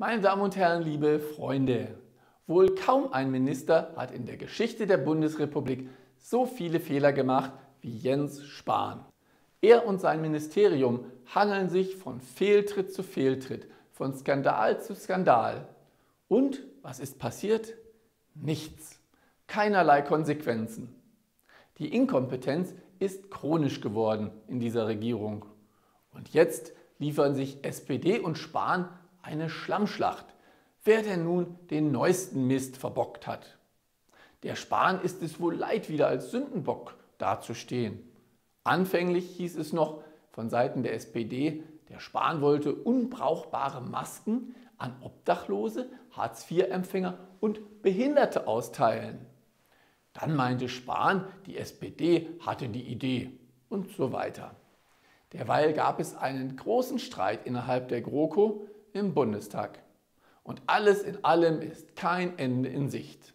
Meine Damen und Herren, liebe Freunde, wohl kaum ein Minister hat in der Geschichte der Bundesrepublik so viele Fehler gemacht wie Jens Spahn. Er und sein Ministerium hangeln sich von Fehltritt zu Fehltritt, von Skandal zu Skandal. Und was ist passiert? Nichts. Keinerlei Konsequenzen. Die Inkompetenz ist chronisch geworden in dieser Regierung. Und jetzt liefern sich SPD und Spahn eine Schlammschlacht, wer denn nun den neuesten Mist verbockt hat. Der Spahn ist es wohl leid, wieder als Sündenbock dazustehen. Anfänglich hieß es noch von Seiten der SPD, der Spahn wollte unbrauchbare Masken an Obdachlose, Hartz-IV-Empfänger und Behinderte austeilen. Dann meinte Spahn, die SPD hatte die Idee und so weiter. Derweil gab es einen großen Streit innerhalb der GroKo im Bundestag. Und alles in allem ist kein Ende in Sicht.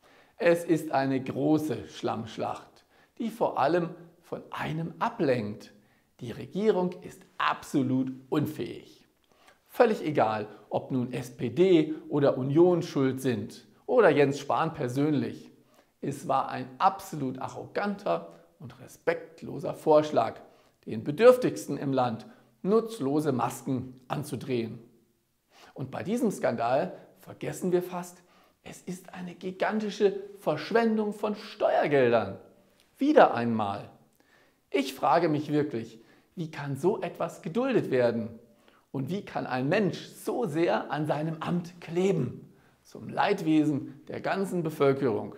Es ist eine große Schlammschlacht, die vor allem von einem ablenkt. Die Regierung ist absolut unfähig. Völlig egal, ob nun SPD oder Union schuld sind oder Jens Spahn persönlich. Es war ein absolut arroganter und respektloser Vorschlag, den Bedürftigsten im Land nutzlose Masken anzudrehen. Und bei diesem Skandal vergessen wir fast, es ist eine gigantische Verschwendung von Steuergeldern. Wieder einmal. Ich frage mich wirklich, wie kann so etwas geduldet werden? Und wie kann ein Mensch so sehr an seinem Amt kleben? Zum Leidwesen der ganzen Bevölkerung.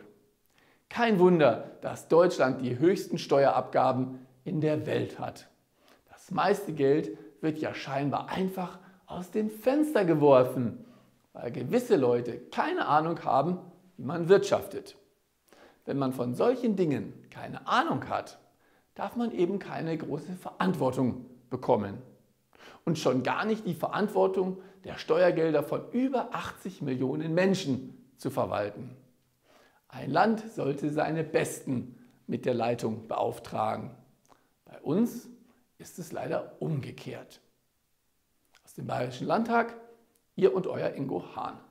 Kein Wunder, dass Deutschland die höchsten Steuerabgaben in der Welt hat. Das meiste Geld wird ja scheinbar einfach aus dem Fenster geworfen, weil gewisse Leute keine Ahnung haben, wie man wirtschaftet. Wenn man von solchen Dingen keine Ahnung hat, darf man eben keine große Verantwortung bekommen. Und schon gar nicht die Verantwortung der Steuergelder von über 80 Millionen Menschen zu verwalten. Ein Land sollte seine Besten mit der Leitung beauftragen. Bei uns ist es leider umgekehrt. Aus dem Bayerischen Landtag, Ihr und Euer Ingo Hahn.